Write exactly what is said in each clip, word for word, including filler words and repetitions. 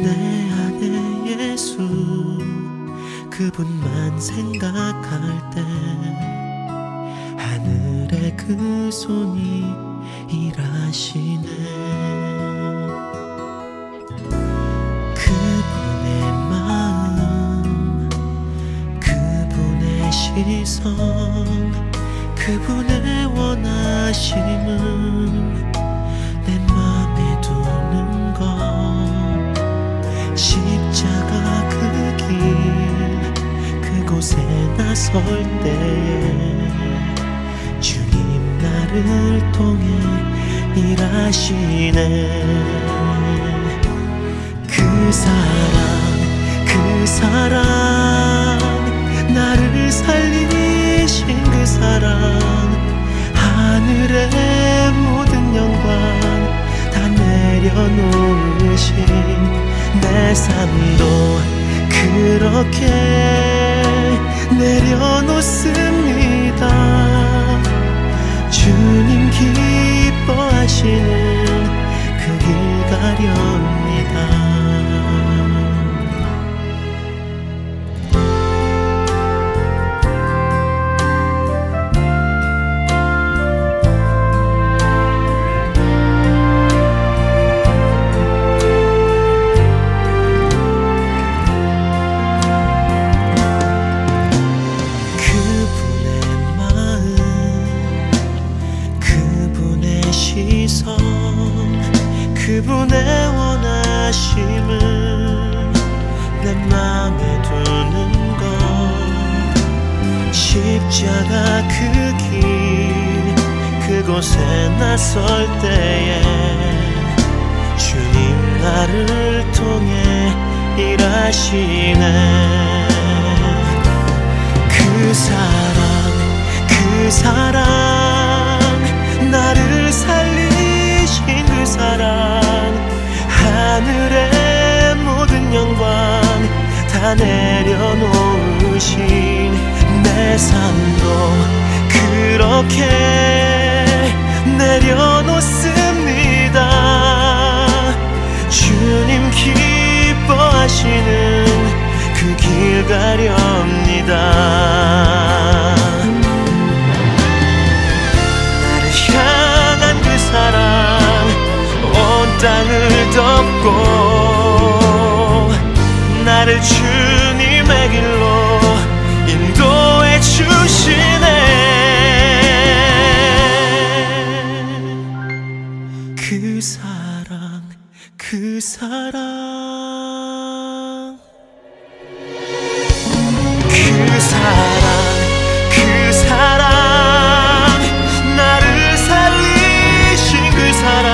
내 안에 예수 그분만 생각할 때 하늘의 그 손이 일하시네. 그분의 마음 그분의 시선 그분의 원하심은 내 맘에 두는 것 십자가 그 길 그곳에 나설 때에 주님 나를 통해 일하시네. 그 사랑 그 사랑 나를 살리신 그 사랑 하늘의 모든 영광 다 내려놓으신 내 삶도 그렇게 내려놓습니다. 주님 기뻐하시는 그 길 가렵니다. 그분의 원하심은 내 맘에 두는 것 십자가 그 길 그곳에 나설 때에 주님 나를 통해 일하시네. 그 사랑 그 사랑 나를 살리신 그 사랑 하늘의 모든 영광 다 내려놓으신 내 삶도 그렇게 내려놓습니다. 주님 기뻐하시는 그 길 가렵니다. 나를 향한 그 사랑 온 땅을 덮고 나를 주님의 길로 인도해 주시네. 그 사랑 그 사랑 그 사랑 그 사랑 나를 살리신 그 사랑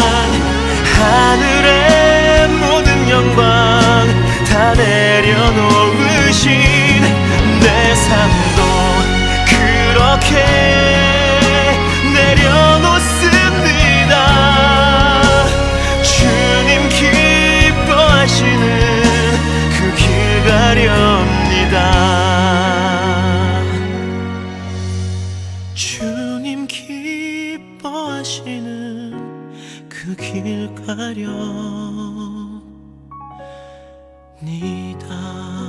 하늘의 모든 영광 다 내려놓으신 내 삶도 그렇게 내려놓습니다. 주님 기뻐하시는 그 길 가렵니다. 주님 기뻐하시는 그 길 가렵니다.